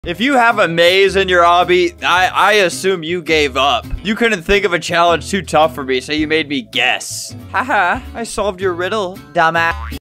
If you have a maze in your obby, I assume you gave up. You couldn't think of a challenge too tough for me, so you made me guess. Haha, I solved your riddle, dumbass.